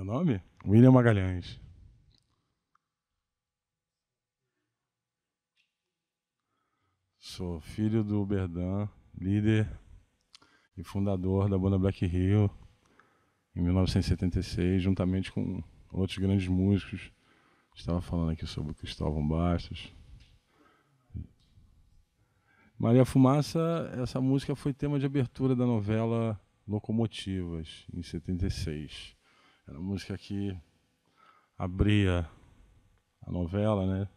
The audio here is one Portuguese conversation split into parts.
Meu nome? William Magalhães. Sou filho do Berdan, líder e fundador da banda Black Hill em 1976, juntamente com outros grandes músicos. Estava falando aqui sobre o Cristóvão Bastos. Maria Fumaça, essa música foi tema de abertura da novela Locomotivas, em 76. Era uma música que abria a novela, né?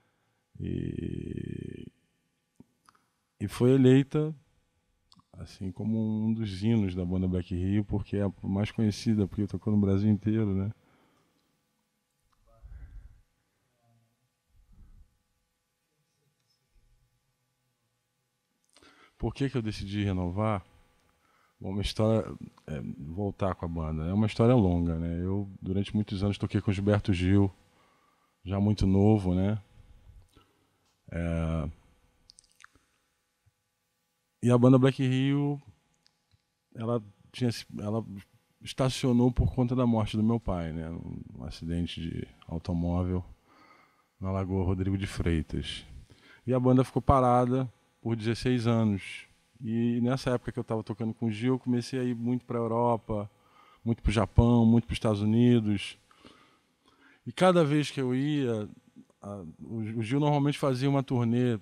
E foi eleita assim como um dos hinos da banda Black Hill, porque é a mais conhecida, porque tocou no Brasil inteiro, né? Por que eu decidi renovar? Bom, uma história, voltar com a banda, é uma história longa, né? Eu, durante muitos anos, toquei com Gilberto Gil, já muito novo, né? E a banda Black Hill, ela ela estacionou por conta da morte do meu pai, né? Um acidente de automóvel na Lagoa Rodrigo de Freitas. E a banda ficou parada por 16 anos. E nessa época que eu estava tocando com o Gil, eu comecei a ir muito para a Europa, muito para o Japão, muito para os Estados Unidos. E cada vez que eu ia, o Gil normalmente fazia uma turnê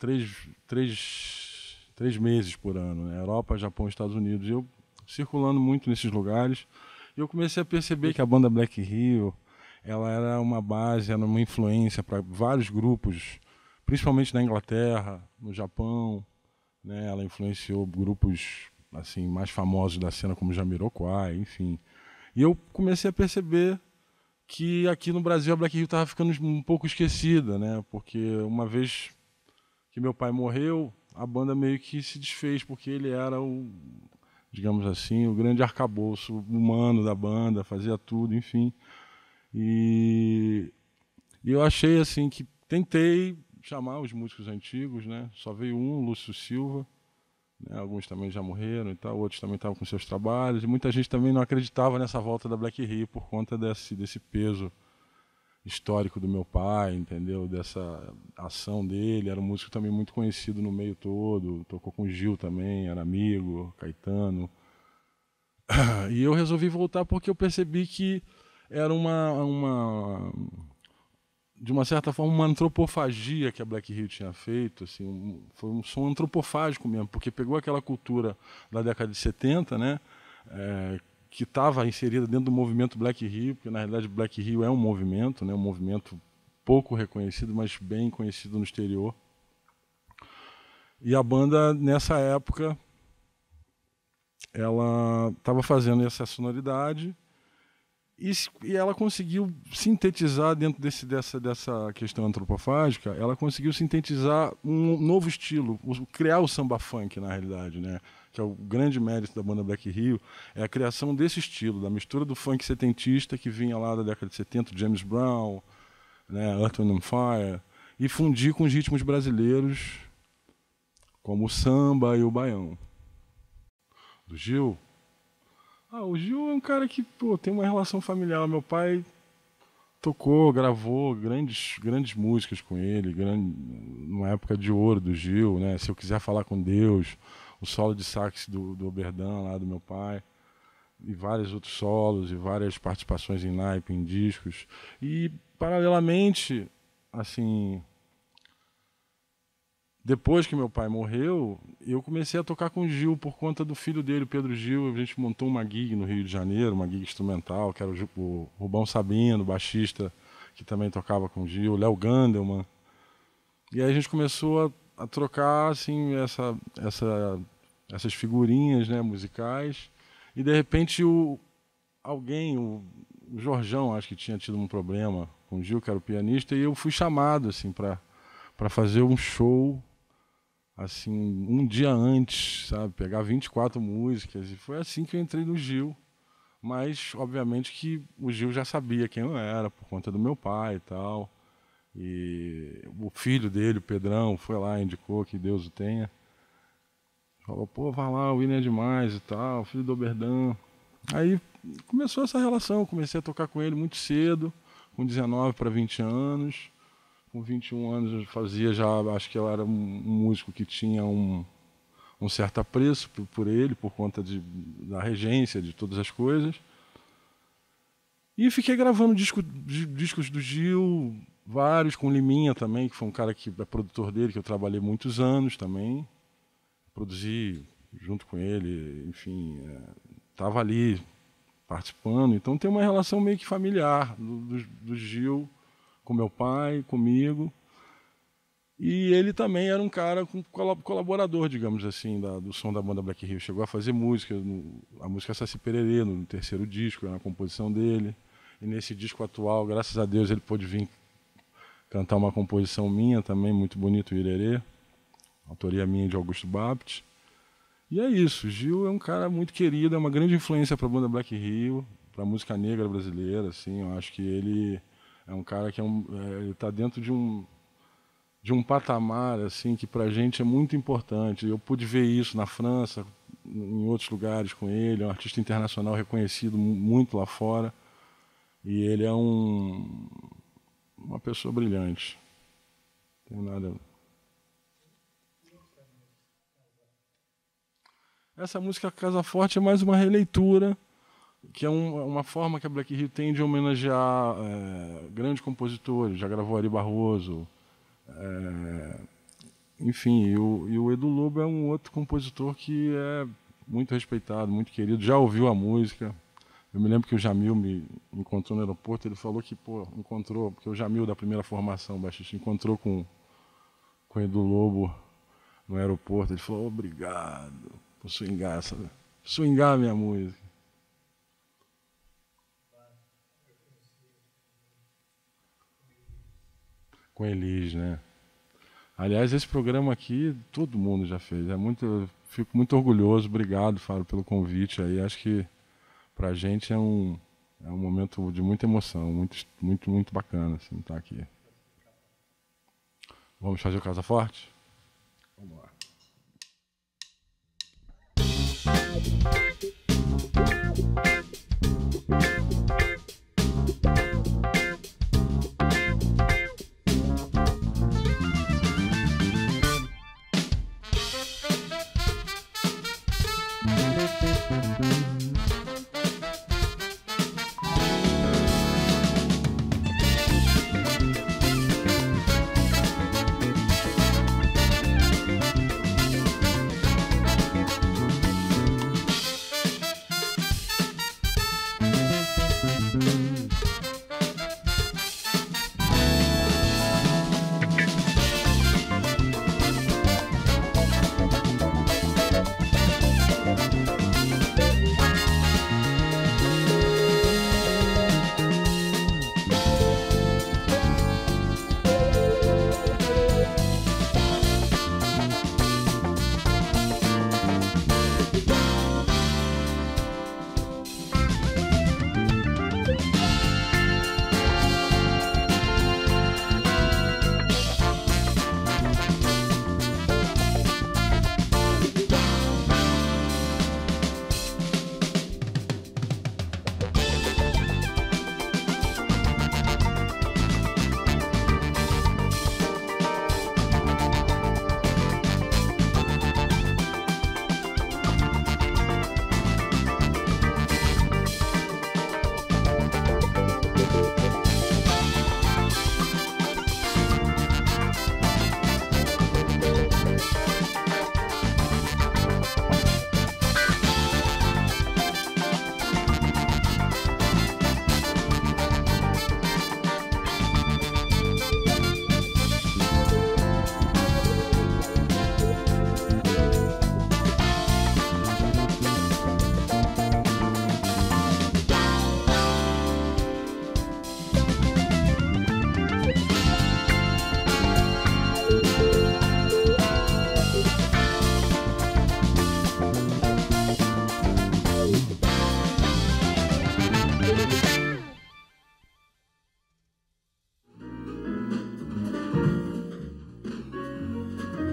três meses por ano, né? Europa, Japão, Estados Unidos. E eu circulando muito nesses lugares, e eu comecei a perceber que a banda Black Hill, ela era uma base, era uma influência para vários grupos, principalmente na Inglaterra, no Japão, né? Ela influenciou grupos assim mais famosos da cena como Jamiroquai, enfim. E eu comecei a perceber que aqui no Brasil a Black Hill estava ficando um pouco esquecida, né? Porque uma vez que meu pai morreu, a banda meio que se desfez, porque ele era o, digamos assim, o grande arcabouço humano da banda, fazia tudo, enfim. E, e eu achei assim que tentei chamar os músicos antigos, né? Só veio um, Lúcio Silva, né? Alguns também já morreram e tal, outros também estavam com seus trabalhos, e muita gente também não acreditava nessa volta da Black Hill por conta desse peso histórico do meu pai, entendeu? Dessa ação dele, era um músico também muito conhecido no meio todo, tocou com o Gil também, era amigo, Caetano. E eu resolvi voltar porque eu percebi que era de uma certa forma, uma antropofagia que a Black Hill tinha feito, assim, foi um som antropofágico mesmo, porque pegou aquela cultura da década de 70, né, que estava inserida dentro do movimento Black Hill, porque na realidade Black Hill é um movimento, né, um movimento pouco reconhecido, mas bem conhecido no exterior. E a banda, nessa época, ela estava fazendo essa sonoridade, e ela conseguiu sintetizar dentro dessa questão antropofágica, ela conseguiu sintetizar um novo estilo, criar o samba funk na realidade, né? Que é o grande mérito da banda Black Hill, é a criação desse estilo, da mistura do funk setentista que vinha lá da década de 70, James Brown, né, Earth, Wind and Fire, e fundir com os ritmos brasileiros, como o samba e o baião. Do Gil, o Gil é um cara que, pô, tem uma relação familiar. Meu pai tocou, gravou grandes músicas com ele, numa época de ouro do Gil, né? Se eu quiser falar com Deus, o solo de sax do Oberdan lá do meu pai, e vários outros solos e várias participações em naipe, em discos. E paralelamente, assim, depois que meu pai morreu, eu comecei a tocar com o Gil por conta do filho dele, o Pedro Gil. A gente montou uma gig no Rio de Janeiro, uma gig instrumental, que era o Rubão Sabino, baixista, que também tocava com o Gil, Léo Gandelman. E aí a gente começou a trocar assim, essas figurinhas, né, musicais. E de repente o Jorjão, acho que tinha tido um problema com o Gil, que era o pianista, e eu fui chamado assim, para fazer um show assim, um dia antes, sabe? Pegar 24 músicas. E foi assim que eu entrei no Gil. Mas, obviamente, que o Gil já sabia quem eu era, por conta do meu pai e tal. E o filho dele, o Pedrão, foi lá, indicou, que Deus o tenha. Falou, pô, vai lá, o William é demais e tal, filho do Oberdan. Aí começou essa relação, comecei a tocar com ele muito cedo, com 19 para 20 anos. Com 21 anos eu fazia já, acho que eu era um músico que tinha um certo apreço por ele, por conta da regência, de todas as coisas. E fiquei gravando discos do Gil, vários, com o Liminha também, que foi um cara que é produtor dele, que eu trabalhei muitos anos também. Produzi junto com ele, enfim, estava ali participando. Então tem uma relação meio que familiar do Gil com meu pai, comigo. E ele também era um cara colaborador, digamos assim, do som da banda Black Rio. Chegou a fazer música, a música Saci Pererê, no terceiro disco, na composição dele. E nesse disco atual, graças a Deus, ele pôde vir cantar uma composição minha também, muito bonito, o Irerê. Autoria minha de Augusto Bapt. E é isso, Gil é um cara muito querido, é uma grande influência para a banda Black Rio, para a música negra brasileira, assim. Eu acho que ele é um cara que ele está dentro de um patamar assim que para a gente é muito importante. Eu pude ver isso na França, em outros lugares com ele. É um artista internacional reconhecido muito lá fora. E ele é uma pessoa brilhante. Não tem nada. Essa música Casa Forte é mais uma releitura, que é uma forma que a Black Rio tem de homenagear grandes compositores. Já gravou Ari Barroso. Enfim, e o Edu Lobo é um outro compositor que é muito respeitado, muito querido, já ouviu a música. Eu me lembro que o Jamil me encontrou no aeroporto, ele falou que, encontrou, porque o Jamil da primeira formação, o baixista, encontrou com o Edu Lobo no aeroporto. Ele falou, obrigado por swingar a minha música. Com Elis, né? Aliás, esse programa aqui, todo mundo já fez. Fico muito orgulhoso. Obrigado, Fábio, pelo convite aí. Acho que para a gente é um momento de muita emoção, muito, muito, muito bacana assim, estar aqui. Vamos fazer o Casa Forte? Vamos lá.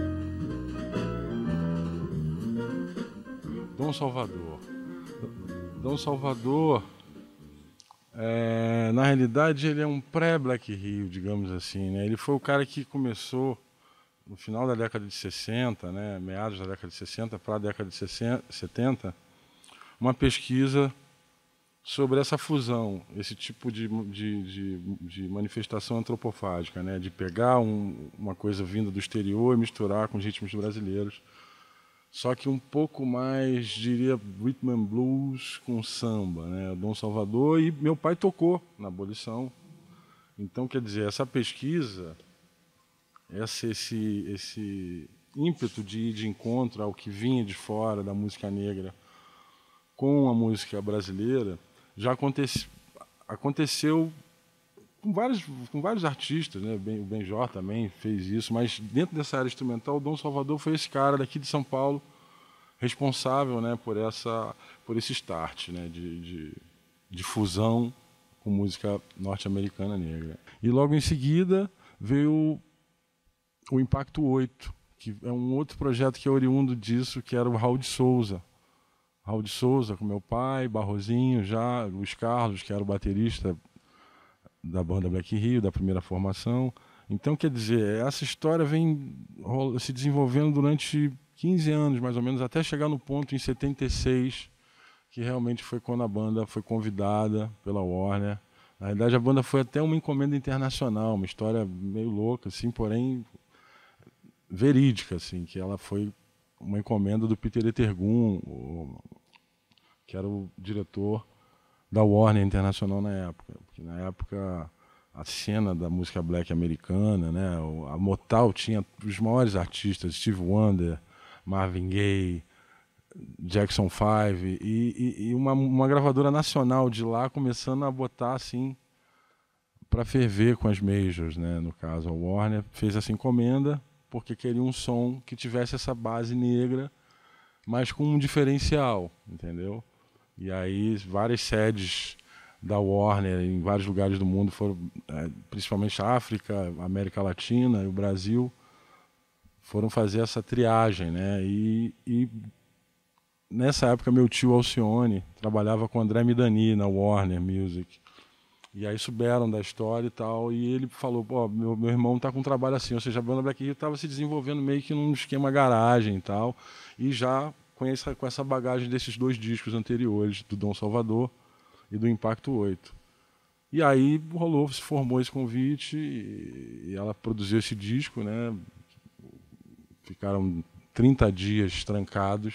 Dom Salvador. Dom Salvador, na realidade, ele é um pré-Black Rio, digamos assim, né? Ele foi o cara que começou no final da década de 60, né, meados da década de 60 para a década de 70, uma pesquisa sobre essa fusão, esse tipo de manifestação antropofágica, né, de pegar uma coisa vinda do exterior e misturar com os ritmos brasileiros, só que um pouco mais, diria, rhythm and blues com samba, né, Dom Salvador, e meu pai tocou na abolição. Então, quer dizer, essa pesquisa, esse ímpeto de ir de encontro ao que vinha de fora da música negra com a música brasileira já aconteceu com vários artistas, né? O Benjor também fez isso, mas dentro dessa área instrumental, o Dom Salvador foi esse cara daqui de São Paulo responsável, né, por esse start, né, de fusão com música norte-americana negra. E logo em seguida veio o Impacto 8, que é um outro projeto que é oriundo disso, que era o Raul de Souza. Raul de Souza com meu pai, Barrozinho já, Luiz Carlos, que era o baterista da banda Black Rio, da primeira formação. Então, quer dizer, essa história vem se desenvolvendo durante 15 anos, mais ou menos, até chegar no ponto em 76, que realmente foi quando a banda foi convidada pela Warner. Na verdade, a banda foi até uma encomenda internacional, uma história meio louca, assim, porém verídica, assim, que ela foi uma encomenda do Peter Etergun, que era o diretor da Warner Internacional na época. Porque na época a cena da música black americana, né, a Motown tinha os maiores artistas, Steve Wonder, Marvin Gaye, Jackson 5, e uma gravadora nacional de lá começando a botar assim para ferver com as majors, né? No caso, a Warner fez essa encomenda porque queria um som que tivesse essa base negra, mas com um diferencial, entendeu? E aí várias sedes da Warner em vários lugares do mundo foram, principalmente a África, América Latina e o Brasil, foram fazer essa triagem, né? E nessa época meu tio Alcione trabalhava com André Midani na Warner Music. E aí souberam da história e tal, e ele falou, pô, meu irmão tá com um trabalho assim, ou seja, a banda Black Rio estava se desenvolvendo meio que num esquema garagem e tal, e já com essa bagagem desses dois discos anteriores, do Dom Salvador e do Impacto 8. E aí rolou, se formou esse convite, e ela produziu esse disco, né? Ficaram 30 dias trancados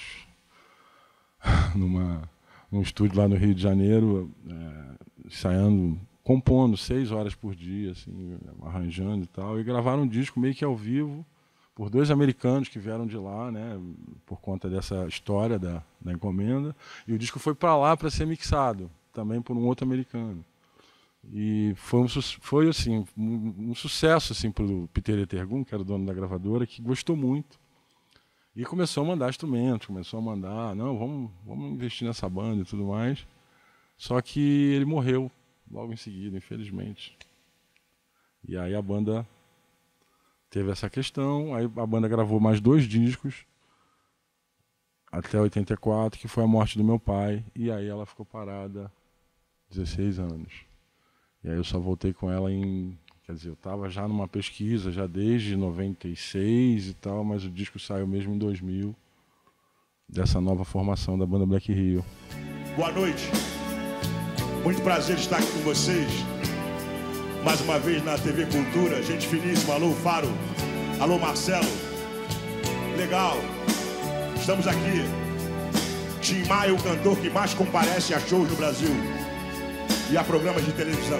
num estúdio lá no Rio de Janeiro, ensaiando, compondo 6 horas por dia, assim, arranjando e tal, e gravaram um disco meio que ao vivo por 2 americanos que vieram de lá, né, por conta dessa história da encomenda, e o disco foi para lá para ser mixado, também por um outro americano. E foi assim, um sucesso assim, para o Peter Etergun, que era o dono da gravadora, que gostou muito. E começou a mandar instrumentos, começou a mandar, não, vamos investir nessa banda e tudo mais. Só que ele morreu logo em seguida, infelizmente. E aí a banda teve essa questão, aí a banda gravou mais 2 discos, até 84, que foi a morte do meu pai, e aí ela ficou parada 16 anos. E aí eu só voltei com ela quer dizer, eu estava já numa pesquisa, já desde 96 e tal, mas o disco saiu mesmo em 2000, dessa nova formação da banda Black Rio. Boa noite, muito prazer estar aqui com vocês, mais uma vez na TV Cultura, gente finíssima, alô Faro, alô Marcelo, legal, estamos aqui, Tim Maia, o cantor que mais comparece a shows no Brasil e a programas de televisão.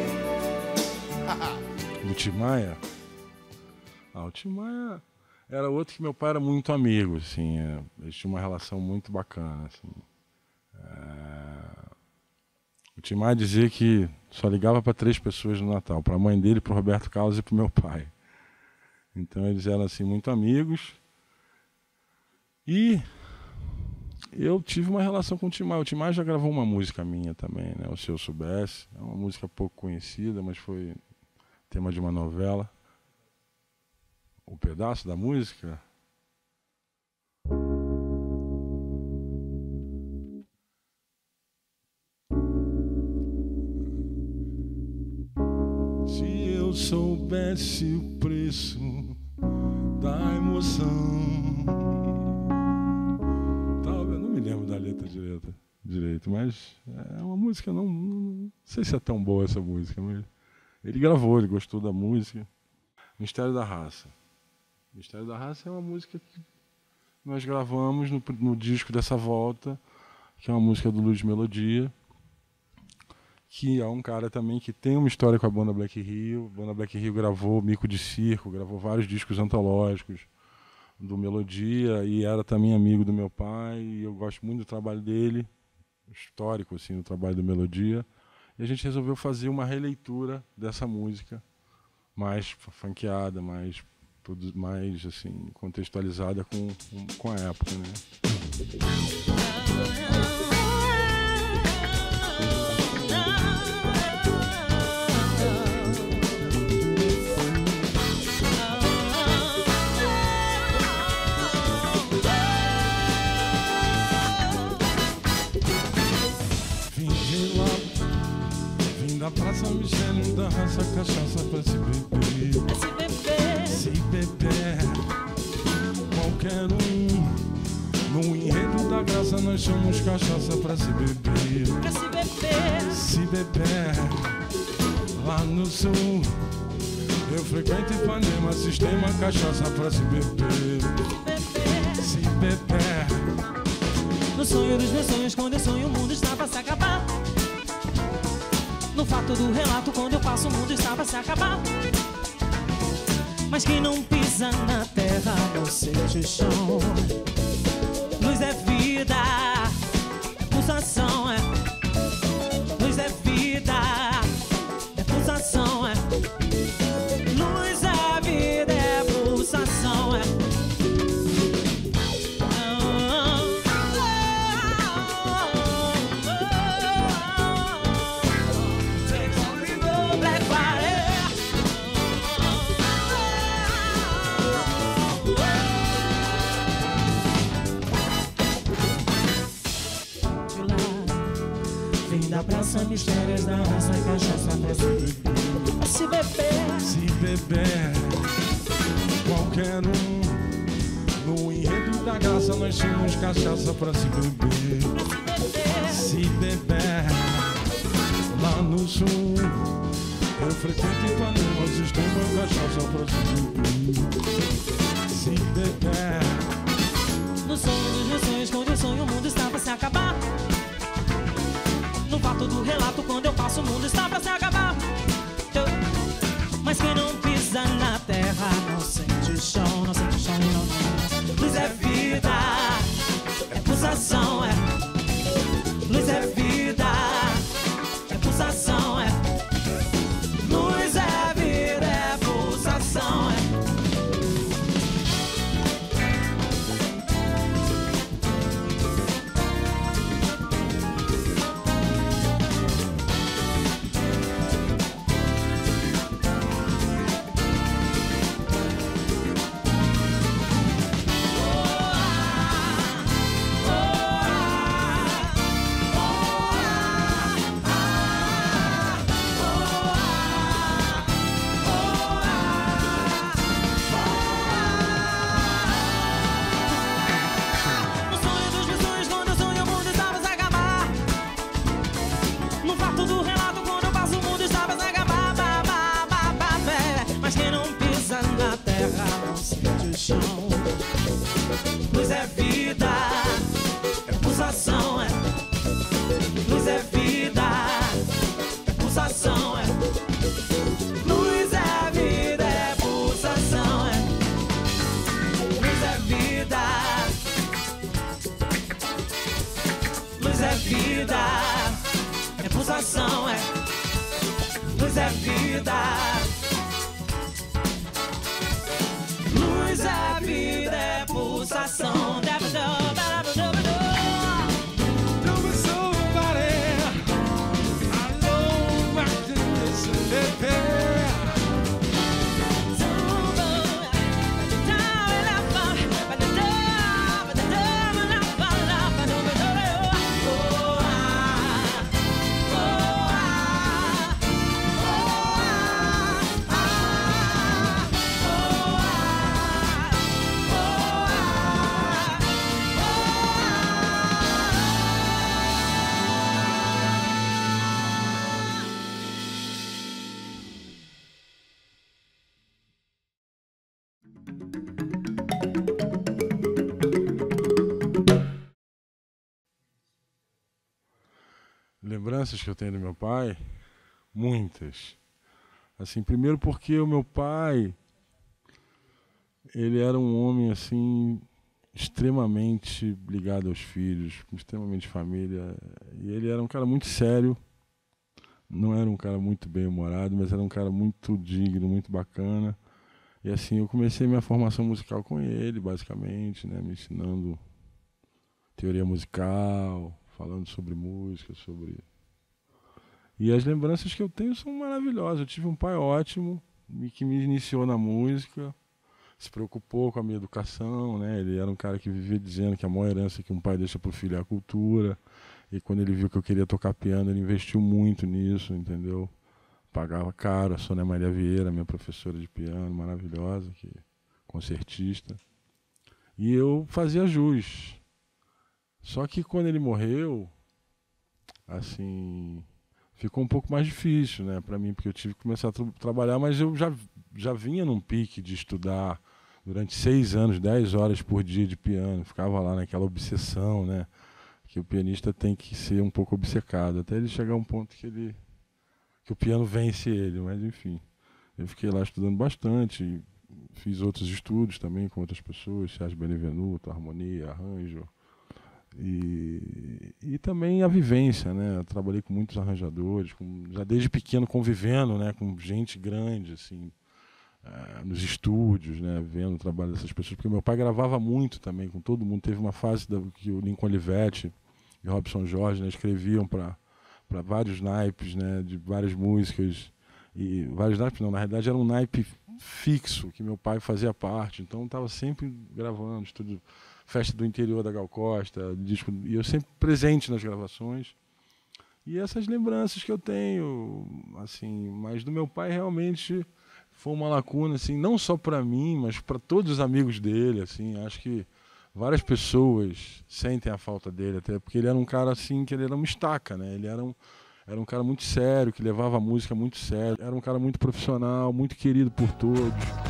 O Tim Maia? O Tim Maia era outro que meu pai era muito amigo, assim, eles tinham uma relação muito bacana, assim. O Tim Maia dizia que só ligava para 3 pessoas no Natal, para a mãe dele, para o Roberto Carlos e para o meu pai. Então eles eram assim muito amigos. E eu tive uma relação com o Tim Maia. O Tim Maia já gravou uma música minha também, né? O Se Eu Soubesse. É uma música pouco conhecida, mas foi tema de uma novela. O pedaço da música. soubesse o preço da emoção. Talvez, não me lembro da letra direito, mas é uma música, não sei se é tão boa essa música, mas ele gravou, ele gostou da música. Mistério da Raça. Mistério da Raça é uma música que nós gravamos no disco dessa volta, que é uma música do Luiz Melodia, que é um cara também que tem uma história com a banda Black Rio. A banda Black Rio gravou Mico de Circo, gravou vários discos antológicos do Melodia, e era também amigo do meu pai, e eu gosto muito do trabalho dele, histórico assim, do trabalho do Melodia, e a gente resolveu fazer uma releitura dessa música, mais funkeada, mais assim, contextualizada com a época, né? Da Praça Michele, da Raça, cachaça pra se beber. Se beber, qualquer um. No enredo da graça nós chamamos cachaça pra se beber. Se beber, lá no sul eu frequento Ipanema, sistema cachaça pra se beber. Se beber, no sonho dos meus sonhos, quando eu sonho o mundo está pra se acabar. No fato do relato, quando eu passo o mundo está pra se acabar. Mas quem não pisa na terra não sente o chão. Luz é vida, é pulsação, é. Luz é vida, é pulsação, é. Luz é vida, é pulsação, é. Da praça, mistérios da raça, cachaça pra se beber. Se beber, qualquer um. No enredo da graça nós chamamos cachaça pra se beber. Se beber, lá no sul eu frequento Ipanema, sistema cachaça pra se beber. Se beber, no sonho dos meus sonhos, quando eu sonho o mundo está pra se acabar. No fato do relato, quando eu passo o mundo está pra se acabar. Mas quem não pisa na terra não sente o chão, não sente o chão, não. Luz é vida, é pulsação, é. Luz é vida, é pulsação, é. Luz é vida, é pulsação, é. Luz é vida, é pulsação, é. Luz é vida, é pulsação, é. Luz é vida, é pulsação, é. Luz é vida, luz é vida, é pulsação, é. Luz é vida. Luz é vida, é pulsação. lembranças que eu tenho do meu pai, muitas. Assim, primeiro porque o meu pai, ele era um homem assim extremamente ligado aos filhos, extremamente família, e ele era um cara muito sério. Não era um cara muito bem-humorado, mas era um cara muito digno, muito bacana. E assim, eu comecei minha formação musical com ele, basicamente, né, me ensinando teoria musical, falando sobre música, sobre... E as lembranças que eu tenho são maravilhosas. Eu tive um pai ótimo, que me iniciou na música, se preocupou com a minha educação, né? Ele era um cara que vivia dizendo que a maior herança que um pai deixa para o filho é a cultura. E quando ele viu que eu queria tocar piano, ele investiu muito nisso, entendeu? Pagava caro. A Sônia Maria Vieira, minha professora de piano, maravilhosa, concertista. E eu fazia jus. Só que quando ele morreu, assim, ficou um pouco mais difícil, né, para mim, porque eu tive que começar a trabalhar, mas eu já vinha num pique de estudar durante 6 anos, 10 horas por dia de piano. Ficava lá naquela obsessão, né? Que o pianista tem que ser um pouco obcecado, até ele chegar a um ponto que o piano vence ele, mas enfim. Eu fiquei lá estudando bastante, fiz outros estudos também com outras pessoas, Sérgio Benevenuto, harmonia, arranjo, e também a vivência, né? Eu trabalhei com muitos arranjadores, já desde pequeno convivendo, né, com gente grande, assim, nos estúdios, né, vendo o trabalho dessas pessoas, porque meu pai gravava muito também com todo mundo. Teve uma fase que o Lincoln Olivetti e Robson Jorge, né, escreviam para vários naipes, né, de várias músicas, e vários naipes não, na realidade era um naipe fixo que meu pai fazia parte, então estava sempre gravando, estúdio, festa do interior da Gal Costa, disco, e eu sempre presente nas gravações. E essas lembranças que eu tenho, assim, mas do meu pai realmente foi uma lacuna, assim, não só para mim, mas para todos os amigos dele, assim. Acho que várias pessoas sentem a falta dele, até porque ele era um cara assim, que ele era uma estaca, né? Ele era um cara muito sério, que levava a música muito sério. Era um cara muito profissional, muito querido por todos.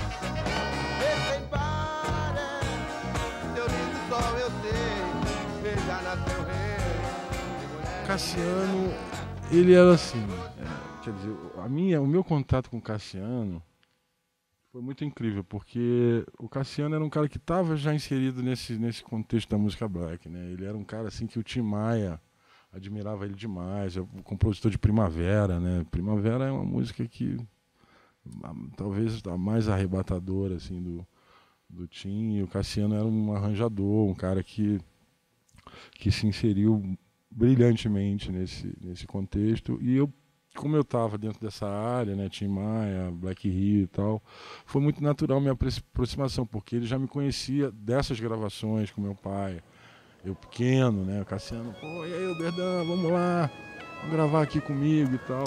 Cassiano, ele era assim, quer dizer, o meu contato com o Cassiano foi muito incrível, porque o Cassiano era um cara que estava já inserido nesse contexto da música black, né? Ele era um cara assim que o Tim Maia admirava ele demais, é o compositor de Primavera, né? Primavera é uma música que talvez a mais arrebatadora assim do Tim, e o Cassiano era um arranjador, um cara que se inseriu brilhantemente nesse contexto. E eu, como eu estava dentro dessa área, né, Tim Maia, Black Rio e tal, foi muito natural minha aproximação, porque ele já me conhecia dessas gravações com meu pai. Eu pequeno, né, o Cassiano, pô, e aí, Berdão, vamos lá, vamos gravar aqui comigo e tal.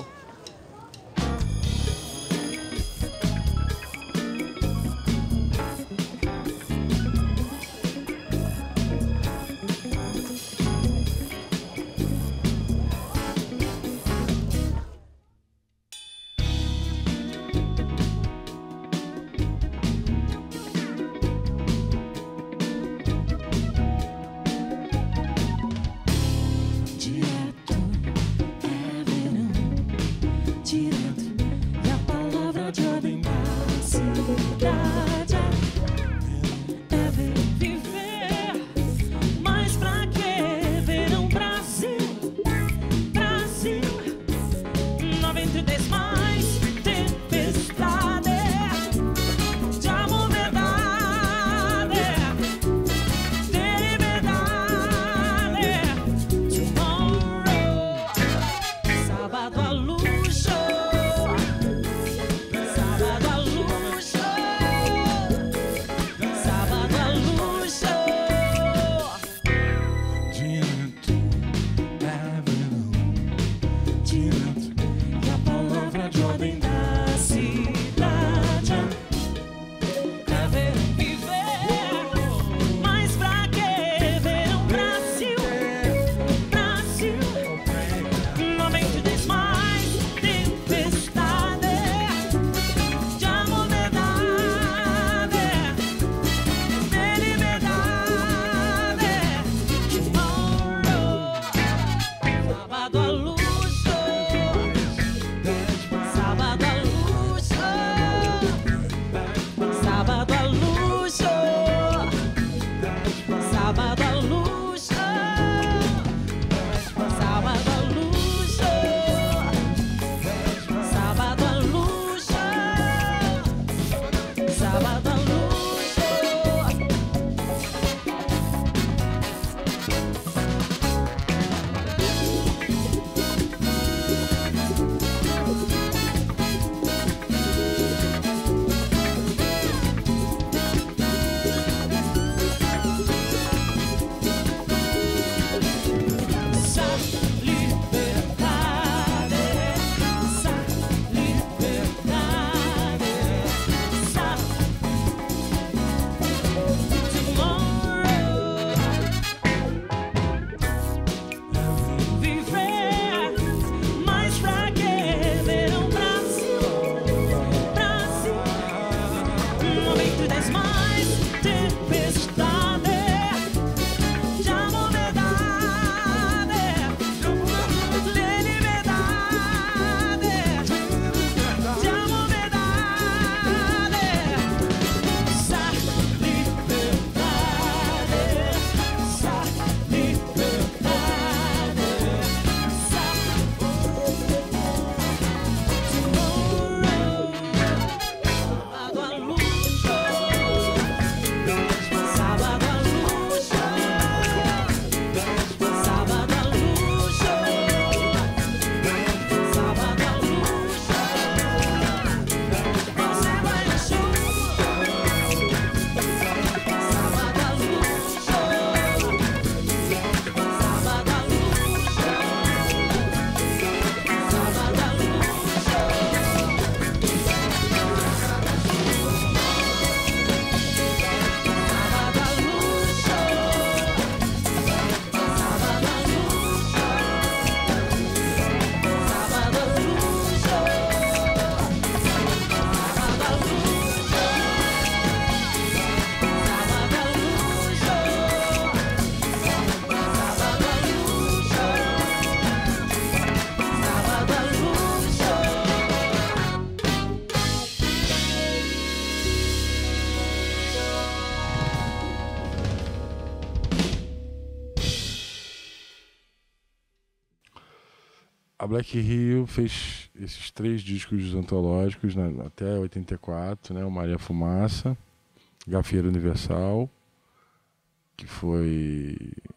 a Black Rio fez esses 3 discos antológicos, né, até 84, né, o Maria Fumaça, Gafieira Universal, que foi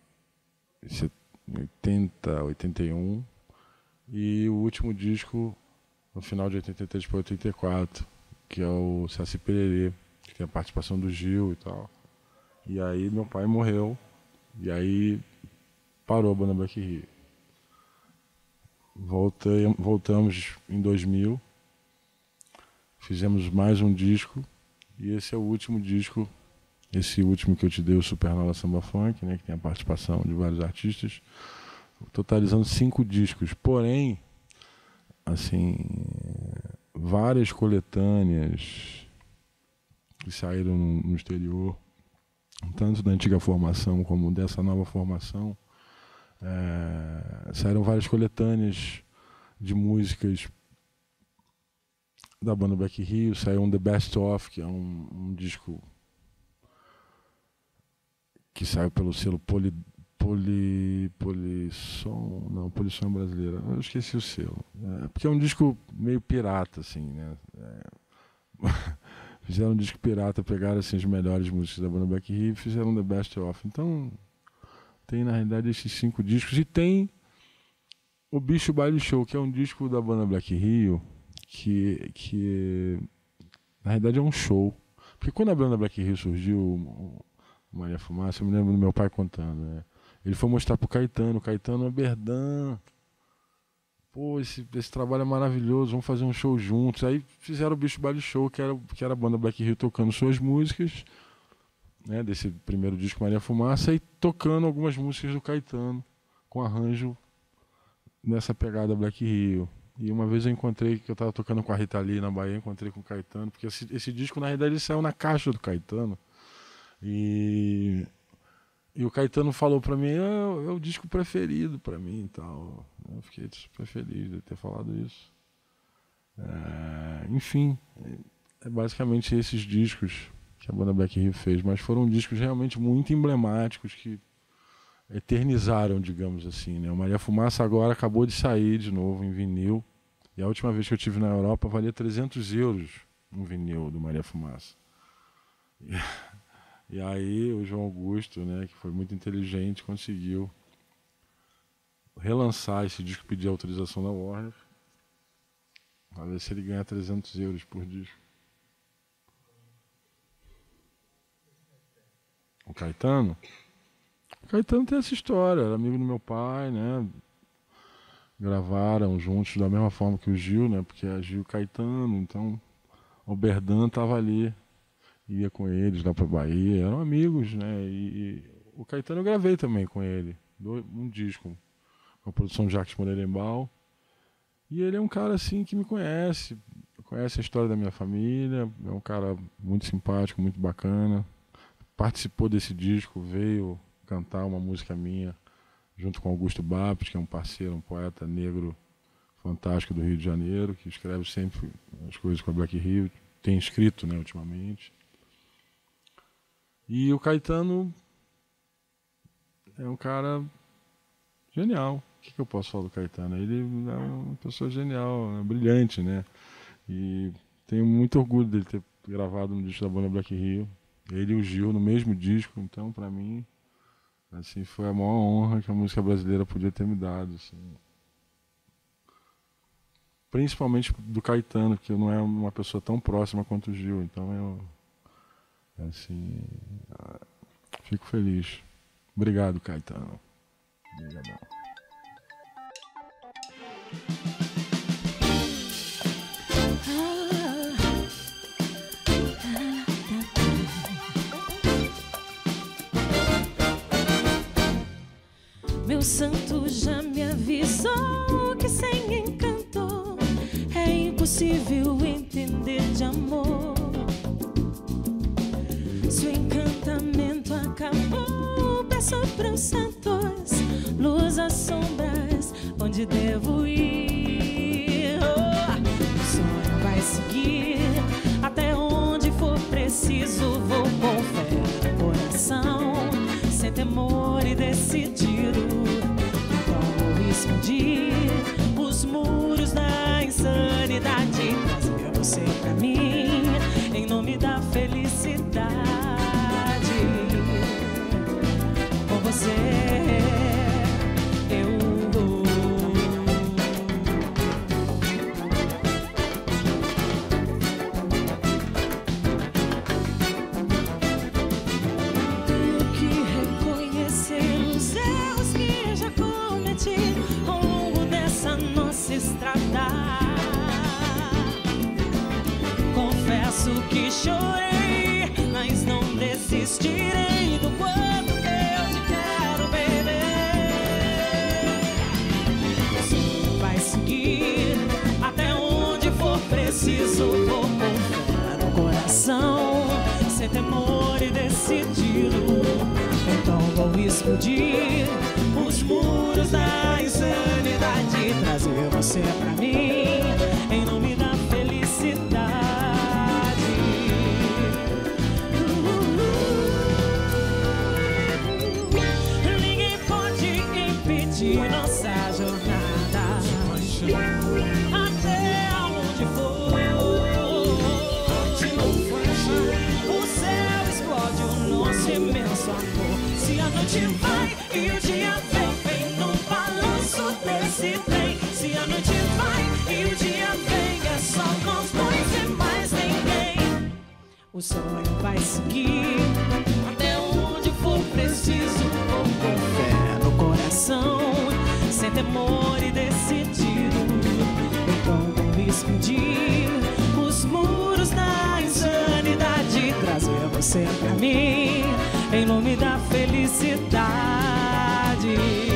80, 81, e o último disco no final de 83 para 84, que é o Saci Pererê, que tem a participação do Gil e tal. E aí meu pai morreu, e aí parou a banda Black Rio. Voltamos em 2000, fizemos mais um disco, e esse é o último disco, esse último que eu te dei, o Supernova Samba Funk, né, que tem a participação de vários artistas, totalizando 5 discos. Porém, assim, várias coletâneas que saíram no exterior, tanto da antiga formação como dessa nova formação, saíram várias coletâneas de músicas da banda Black Rio. Saiu um The Best Of, que é um disco que saiu pelo selo Polisson, não, Polisson brasileira, eu esqueci o selo, porque é um disco meio pirata, assim, né? Fizeram um disco pirata, pegaram assim, as melhores músicas da banda Black Rio e fizeram The Best Of. Então tem na realidade esses 5 discos, e tem o Bicho Baile Show, que é um disco da banda Black Rio que na realidade é um show, porque quando a banda Black Rio surgiu, Maria Fumaça, eu me lembro do meu pai contando, né? Ele foi mostrar pro Caetano Aberdan, pô, esse trabalho é maravilhoso, vamos fazer um show juntos. Aí fizeram o Bicho Baile Show, que era a banda Black Rio tocando suas músicas, né, desse primeiro disco Maria Fumaça, e tocando algumas músicas do Caetano, com arranjo nessa pegada Black Rio. E uma vez eu encontrei, que eu estava tocando com a Rita Lee na Bahia, encontrei com o Caetano, porque esse disco na realidade ele saiu na caixa do Caetano. E o Caetano falou pra mim, é o disco preferido pra mim e tal. Eu fiquei super feliz de ter falado isso. Enfim, é basicamente esses discos que a banda Black Rio fez, mas foram discos realmente muito emblemáticos que eternizaram, digamos assim, né? O Maria Fumaça agora acabou de sair de novo em vinil, e a última vez que eu estive na Europa valia 300 euros um vinil do Maria Fumaça. E aí o João Augusto, né, que foi muito inteligente, conseguiu relançar esse disco, pedir autorização da Warner, para ver se ele ganha 300 euros por disco. O Caetano tem essa história, era amigo do meu pai, né? Gravaram juntos da mesma forma que o Gil, né? Porque é Gil e Caetano, então o Aberdan estava ali, ia com eles lá para Bahia, eram amigos, né? E o Caetano eu gravei também com ele, um disco, com a produção de Jacques Moreira-Embal. E ele é um cara assim que me conhece a história da minha família, é um cara muito simpático, muito bacana. Participou desse disco, veio cantar uma música minha junto com Augusto Bapes, que é um parceiro, um poeta negro fantástico do Rio de Janeiro, que escreve sempre as coisas com a Black Rio, tem escrito, né, ultimamente. E o Caetano é um cara genial. O que eu posso falar do Caetano? Ele é uma pessoa genial, brilhante, né? E tenho muito orgulho dele ter gravado no disco da banda Black Rio. Ele e o Gil no mesmo disco, então para mim assim, foi a maior honra que a música brasileira podia ter me dado. Assim. Principalmente do Caetano, que não é uma pessoa tão próxima quanto o Gil, então eu assim, fico feliz. Obrigado, Caetano. Obrigadão. Meu santo já me avisou que sem encanto é impossível entender de amor. Se o encantamento acabou, peço pros santos luz às sombras, onde devo ir. O sonho vai seguir até onde for preciso. Vou com fé no coração, sem temor e decidido. Então vou expandir os você pra mim, em nome da felicidade. Com você eu vou. Tenho que reconhecer os erros que já cometi ao longo dessa nossa estrada. Confesso que chorei, mas não desistirei do quanto eu te quero, baby. Você vai seguir até onde for preciso. Vou com fé no coração, sem temor e decidido. Então vou explodir os muros da insanidade, trazer você pra mim, em nome da felicidade. Ninguém pode impedir nossa jornada até aonde for. O céu explode o nosso imenso amor. Se a noite vai e o dia vem, vem no balanço desse trem. Se a noite vai e o dia vem, é só nós dois e mais ninguém. O sonho vai seguir até onde for preciso. Vou com fé no coração, sem temor e decidido. Então vou explodir os muros da insanidade, trazer você pra mim, em nome da felicidade.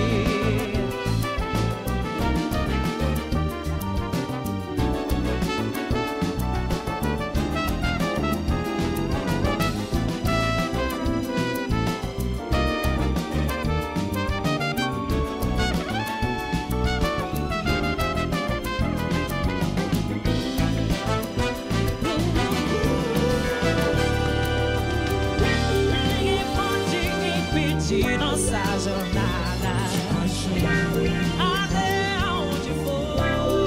Ninguém pode impedir nossa jornada até aonde for.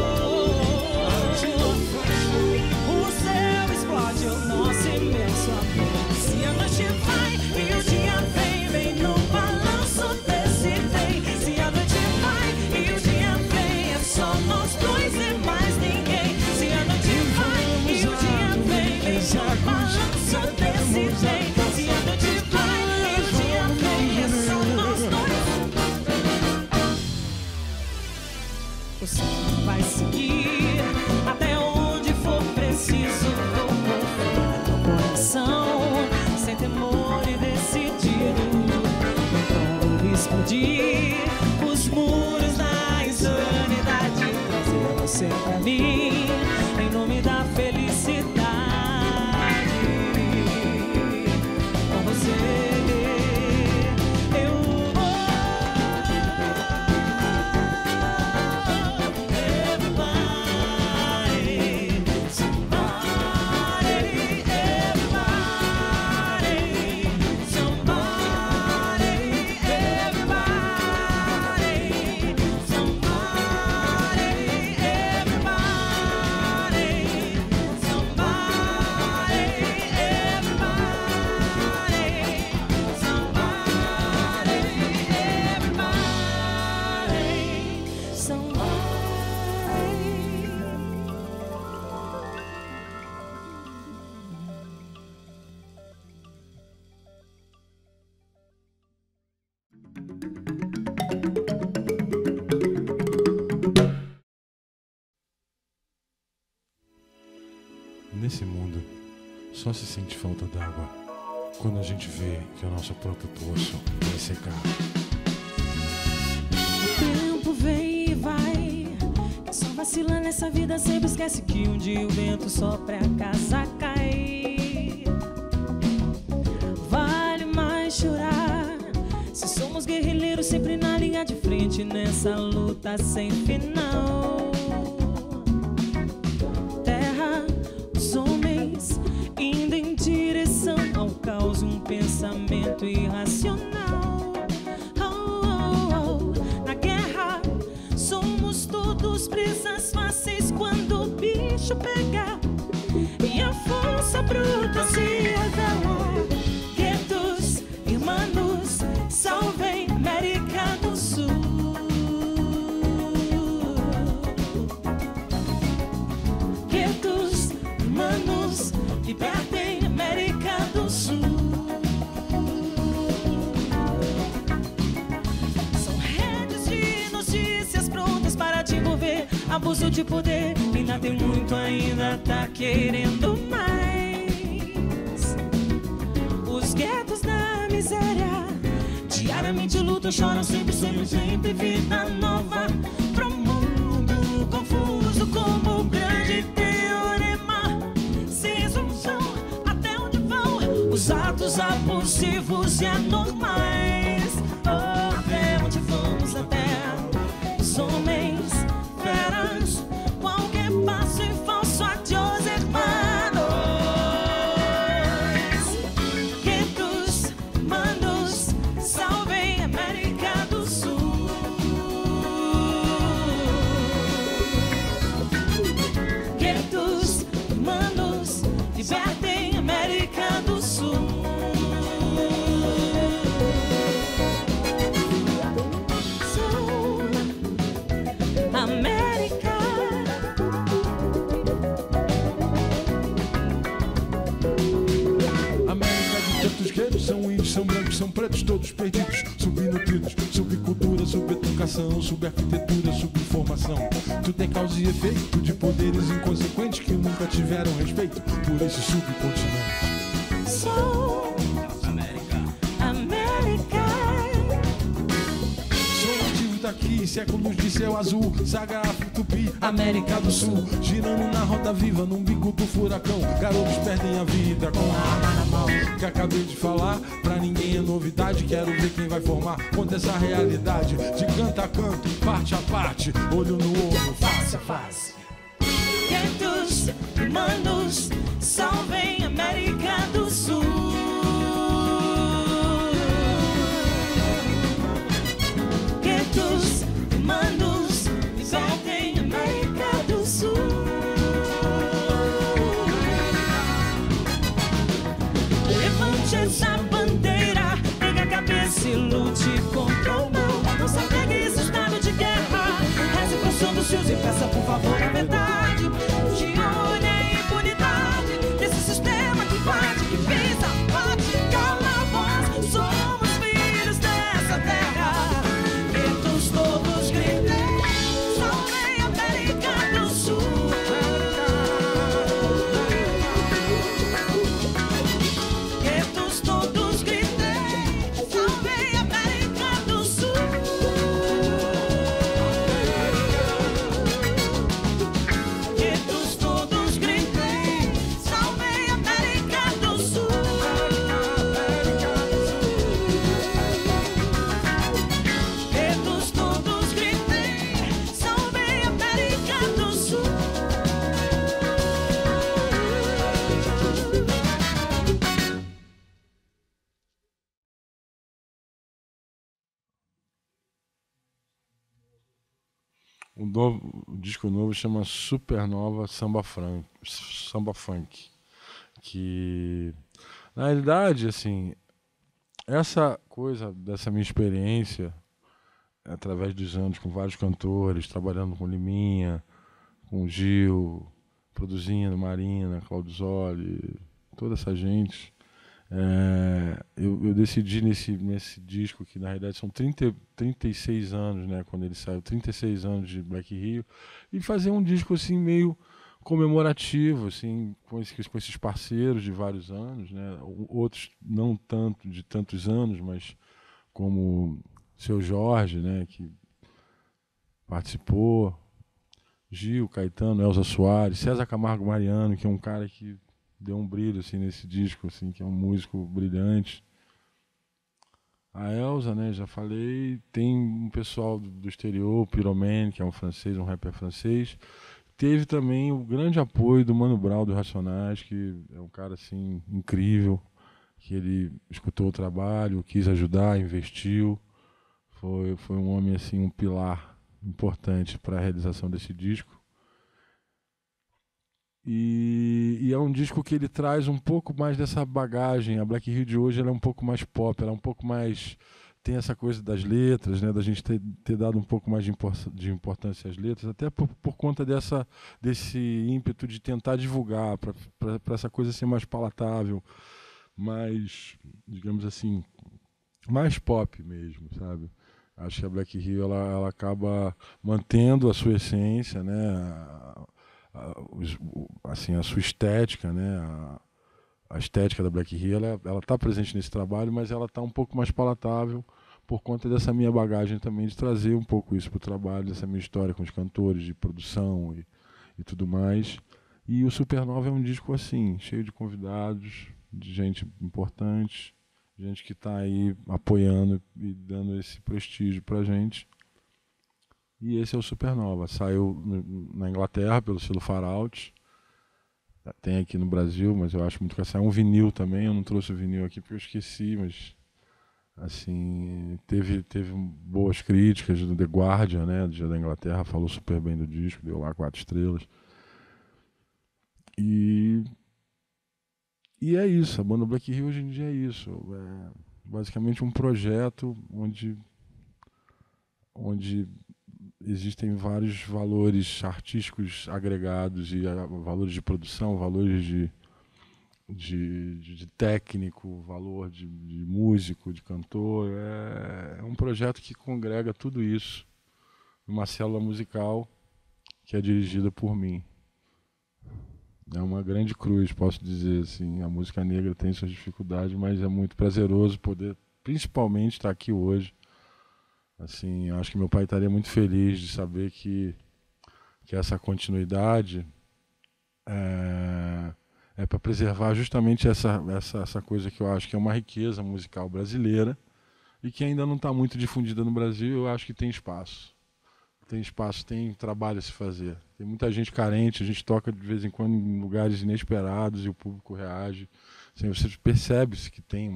O céu explode o nosso imenso amor. Se a noite vai e o dia vem, vem no balanço desse trem. Se a noite vai e o dia vem, é só nós dois e mais ninguém. Se a noite vai e o dia vem, vem no balanço desse trem. Se a noite vai e o dia vem, é só nós dois. O sonho vai seguir até onde for preciso. Vou com fé no coração, sem temor e decidido. Então vou explodir os muros da insanidade, trazer você pra mim, em nome da felicidade. Com você eu vou. Everybody, somebody, everybody, somebody, everybody, somebody, Nesse mundo, só se sente falta d'água quando a gente vê que o nosso próprio poço vai secar. O tempo vem e vai, que só vacila nessa vida, sempre esquece que um dia o vento sopra a casa cair. Vale mais chorar, se somos guerrilheiros sempre na linha de frente, nessa luta sem final. Terra, os homens indo em direção ao caos, um pensamento irracional. Na guerra somos todos presas fáceis, quando o bicho pegar e a força bruta se revela. Guetos e manos, salvem América do Sul. Guetos e manos, libertem América do Sul. São redes de notícias prontas para te envolver. Abuso de poder, ainda tem muito, ainda tá querendo mais. Os guetos da miséria diariamente lutam, choram, sempre sonham, sempre vida nova. Pro mundo confuso como um grande teorema, sem resolução, até onde vão os atos abusivos e anormais. Oh, até onde vamos, até os homens feras, qualquer passo em falso adiós, hermanos. Guetos, manos, salvem América do Sul. Guetos, manos, libertem América do Sul. América. América de tantos guetos, são índios, são brancos, são pretos, todos perdidos, subnutridos, subcultura, subeducação, subarquitetura, subinformação. Tudo é causa e efeito de poderes inconsequentes que nunca tiveram respeito por esse subcontinente. Sou América. Sou nativo daqui, séculos de céu azul, sagrado tupi, América do Sul. Girando na roda viva, no umbigo do furacão, garotos perdem a vida com a arma na mão. Que acabei de falar, pra ninguém é novidade. Quero ver quem vai formar contra essa realidade. De canto a canto, parte a parte, olho no olho, face a face. Guetos e manos, salvem América do Sul. Guetos e manos, libertem América do Sul. Levante essa bandeira, pegue a cabeça e lute contra o mal. Não se apegue a esse estado de guerra. Reze pro som dos seus e peça por favor a verdade. De olho a impunidade desse sistema que bate, que pisa, bate, cala a voz. Somos filhos dessa terra. Guetos todos gritem, salvem América do Sul. Guetos todos gritem, salvem América do Sul. Guetos todos gritem, salvem América do Sul. Guetos todos gritem, salvem América do Sul. O disco novo chama Supernova Samba Funk, que na realidade, assim, essa coisa dessa minha experiência através dos anos com vários cantores, trabalhando com Liminha, com Gil, produzindo Marina, Claudio Zoli, toda essa gente. Eu decidi nesse disco, que na realidade são 36 anos, né, quando ele saiu, 36 anos de Black Rio, e fazer um disco assim meio comemorativo, assim, com esses parceiros de vários anos, né, outros não tanto de tantos anos, mas como Seu Jorge, né, que participou, Gil, Caetano, Elza Soares, César Camargo Mariano, que é um cara que deu um brilho assim nesse disco, assim, que é um músico brilhante. A Elza, né, já falei. Tem um pessoal do exterior, o Pyromane, que é um francês, um rapper francês. Teve também o grande apoio do Mano Brown, do Racionais, que é um cara assim incrível, que ele escutou o trabalho, quis ajudar, investiu. Foi um homem assim, um pilar importante para a realização desse disco. E é um disco que ele traz um pouco mais dessa bagagem. A Black Rio de hoje ela é um pouco mais pop, ela é um pouco mais... Tem essa coisa das letras, né, da gente ter dado um pouco mais de importância às letras, até por conta desse ímpeto de tentar divulgar, para essa coisa ser mais palatável, mais, digamos assim, mais pop mesmo, sabe? Acho que a Black Rio ela acaba mantendo a sua essência, né, assim, a sua estética, né, a estética da Black Rio ela está presente nesse trabalho, mas ela está um pouco mais palatável por conta dessa minha bagagem também de trazer um pouco isso para o trabalho, dessa minha história com os cantores, de produção e tudo mais. E o Supernova é um disco assim, cheio de convidados, de gente importante, gente que está aí apoiando e dando esse prestígio para a gente. E esse é o Supernova. Saiu na Inglaterra pelo selo Far Out. Tem aqui no Brasil, mas eu acho muito que saiu um vinil também. Eu não trouxe o vinil aqui porque eu esqueci, mas assim, teve boas críticas do The Guardian, né, do Dia da Inglaterra, falou super bem do disco, deu lá 4 estrelas. E é isso, a banda Black Rio hoje em dia é isso. É basicamente um projeto onde existem vários valores artísticos agregados e valores de produção, valores de técnico, valor de músico, de cantor. É um projeto que congrega tudo isso numa célula musical que é dirigida por mim. É uma grande cruz, posso dizer assim. A música negra tem suas dificuldades, mas é muito prazeroso poder, principalmente, estar aqui hoje. Assim, acho que meu pai estaria muito feliz de saber que essa continuidade é para preservar justamente essa coisa que eu acho que é uma riqueza musical brasileira e que ainda não está muito difundida no Brasil. Eu acho que tem espaço. Tem espaço, tem trabalho a se fazer. Tem muita gente carente, a gente toca de vez em quando em lugares inesperados e o público reage. Assim, você percebe-se que tem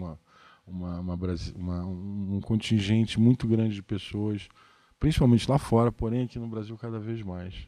um contingente muito grande de pessoas, principalmente lá fora, porém aqui no Brasil cada vez mais.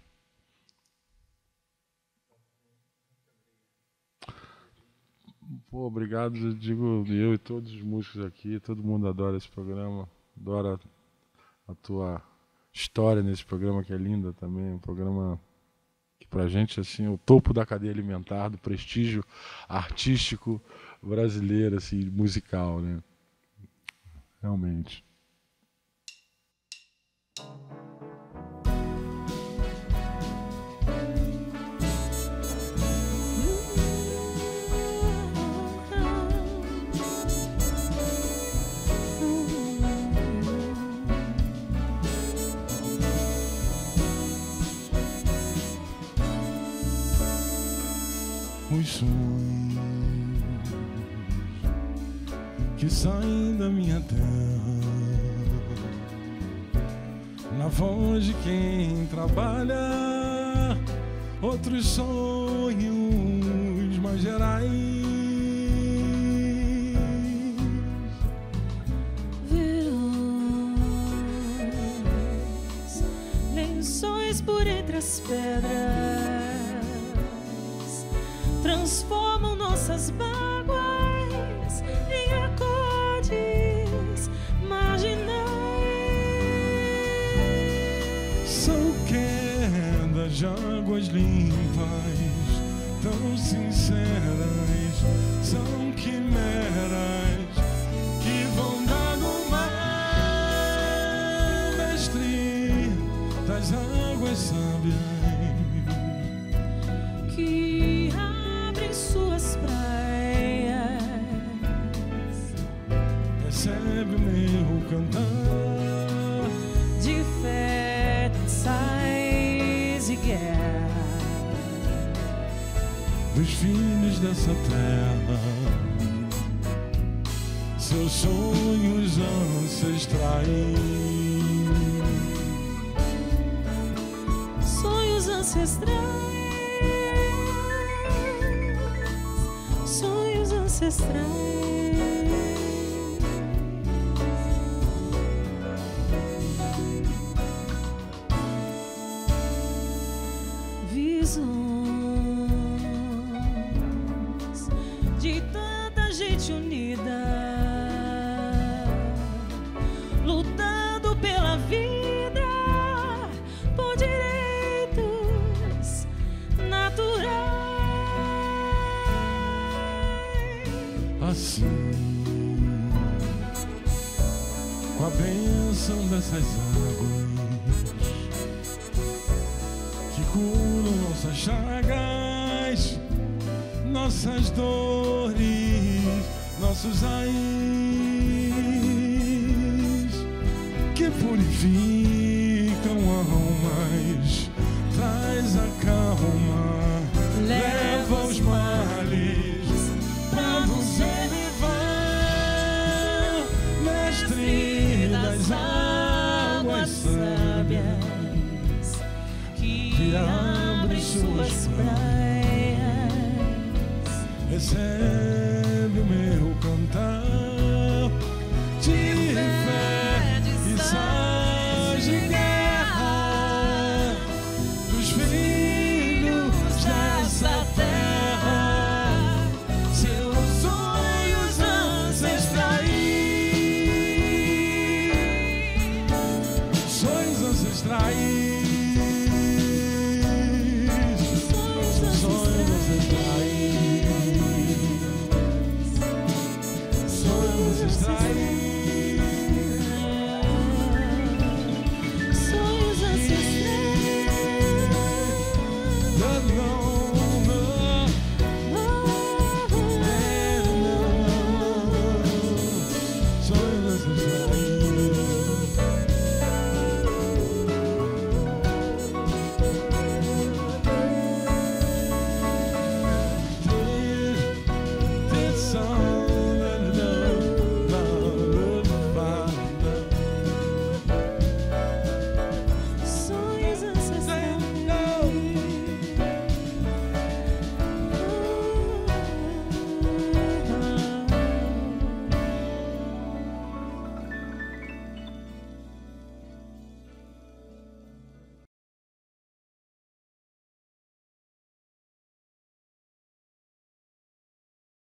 Pô, obrigado, eu e todos os músicos aqui, todo mundo adora esse programa, adora a tua história nesse programa, que é linda também, um programa que pra gente assim, é o topo da cadeia alimentar, do prestígio artístico brasileiro, assim, musical, né? Realmente. Os sonhos que saem da minha terra, na voz de quem trabalha, outros sonhos mais gerais. Verões, lençóis por entre as pedras, transformam nossas mágoas em acordes marginais. São quedas de águas limpas, tão sinceras, são quimeras que vão dar no mar, mestre das águas sábias, Que abrem suas praias. recebe o meu cantar De fé, sais e guerra. dos filhos dessa terra, seus sonhos ancestrais. Sonhos ancestrais. Sonhos ancestrais. Visões com a bênção dessas águas que curam nossas chagas, nossas dores, nossos ais, que purificam almas, traz a calma, leva os males pra você levar, mestre das águas sábias que abre suas praias. Recebe o meu cantar de fé e sais de guerra dos filhos dessa terra, seus sonhos ancestrais, sonhos ancestrais. Sonhos ancestrais.